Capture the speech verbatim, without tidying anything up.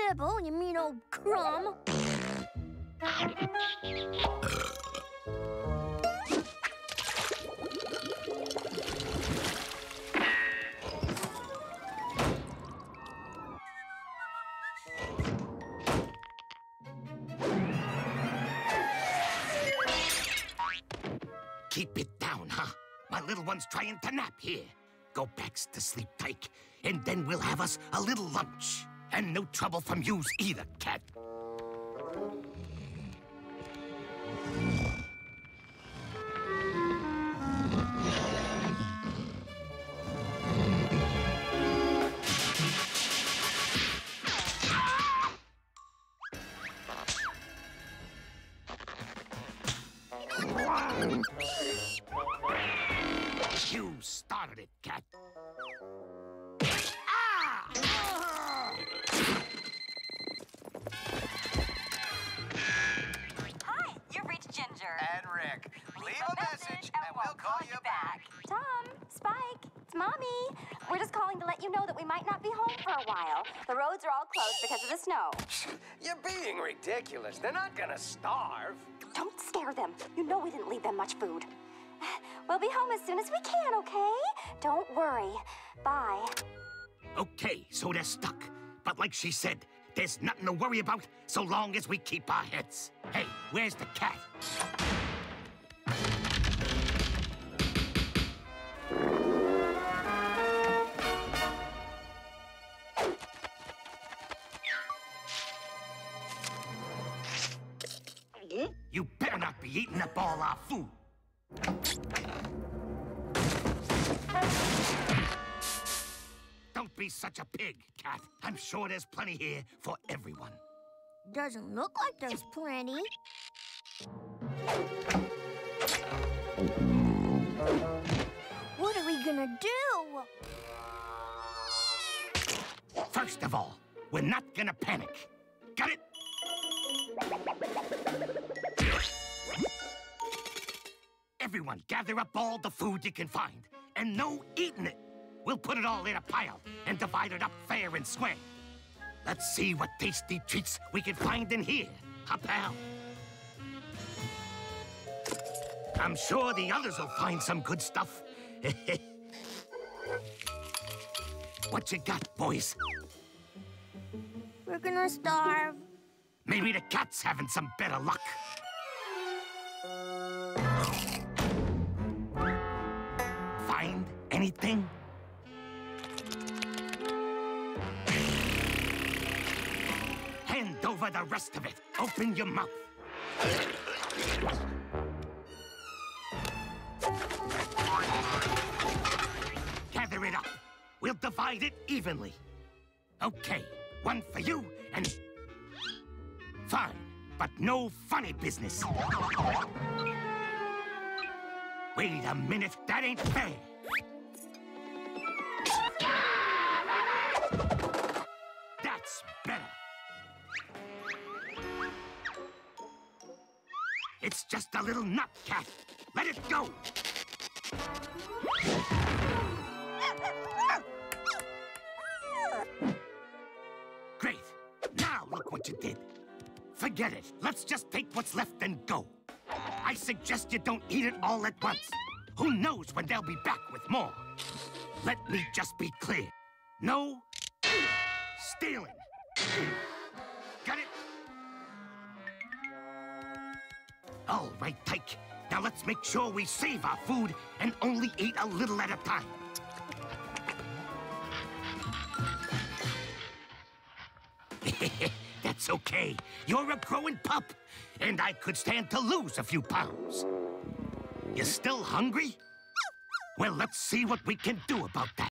nibble, you mean old crumb. Keep it down, huh? My little one's trying to nap here. Go back to sleep, Tyke, and then we'll have us a little lunch. And no trouble from yous either, cat. You started it, cat. Ah! Hi, you've reached Ginger. And Rick. Leave a message, and we'll call you back. Tom, Spike, it's Mommy. We're just calling to let you know that we might not be home for a while. The roads are all closed because of the snow. You're being ridiculous. They're not gonna starve. Don't scare them. You know we didn't leave them much food. We'll be home as soon as we can, okay? Don't worry. Bye. Okay, so they're stuck. But like she said, there's nothing to worry about so long as we keep our heads. Hey, where's the cat? You better not be eating up all our food. Don't be such a pig, cat. I'm sure there's plenty here for everyone. Doesn't look like there's plenty. What are we gonna do? First of all, we're not gonna panic. Got it? Everyone, gather up all the food you can find, and no eating it. We'll put it all in a pile and divide it up fair and square. Let's see what tasty treats we can find in here, huh, pal? I'm sure the others will find some good stuff. What you got, boys? We're gonna starve. Maybe the cat's having some better luck. Find anything? Hand over the rest of it. Open your mouth. Gather it up. We'll divide it evenly. Okay, one for you and... Fine, but no funny business. Wait a minute, that ain't fair. That's better. It's just a little nut, cat. Let it go. Great. Now look what you did. Forget it. Let's just take what's left and go. I suggest you don't eat it all at once. Who knows when they'll be back with more? Let me just be clear. No stealing. Got it? All right, Tyke. Now let's make sure we save our food and only eat a little at a time. That's okay. You're a growing pup, and I could stand to lose a few pounds. You still hungry? Well, let's see what we can do about that.